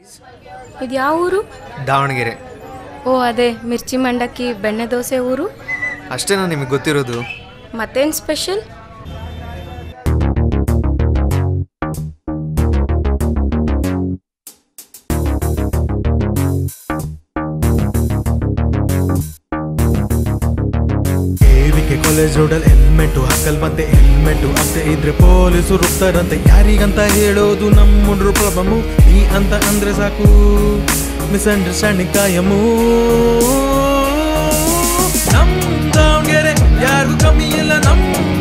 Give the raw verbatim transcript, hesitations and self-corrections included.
ಇದು ಯಾವ ಊರು? ದಾವಣಗೆರೆ. ಓ ಅದೇ ಮಿರ್ಚಿ ಮಂಡಕ್ಕಿ ಬೆಣ್ಣೆ ದೋಸೆ ಊರು. ಅಷ್ಟೇನಾ ನಿಮಗೆ ಗೊತ್ತಿರೋದು? ಮತ್ತೇನು ಸ್ಪೆಷಲ್? ಕಾಲೇಜ್ ರೋಡಲ್ಲಿ ಹೆಲ್ಮೆಟ್ಟು ಹಾಕಲ್ವಂತೆ, ಹೆಲ್ಮೆಟ್ಟು ಅಂತ ಇದ್ರೆ ಪೊಲೀಸರು ರುಬ್ತಾರಂತೆ. ಯಾರಿಗಂತ ಹೇಳೋದು ನಮ್ಮ ಹುಡ್ರು ಪ್ರಾಬ್ಲಮ್ಮು, ಈ ಅಂತ ಅಂದ್ರೆ ಸಾಕು ಮಿಸ್ಅಂಡರ್ಸ್ಟ್ಯಾಂಡಿಂಗ್ ಕಾಯಮು. ನಮ್ ದಾವಣಗೆರೆ ಯಾರು ಕಮ್ಮಿ ಇಲ್ಲ, ನಮ್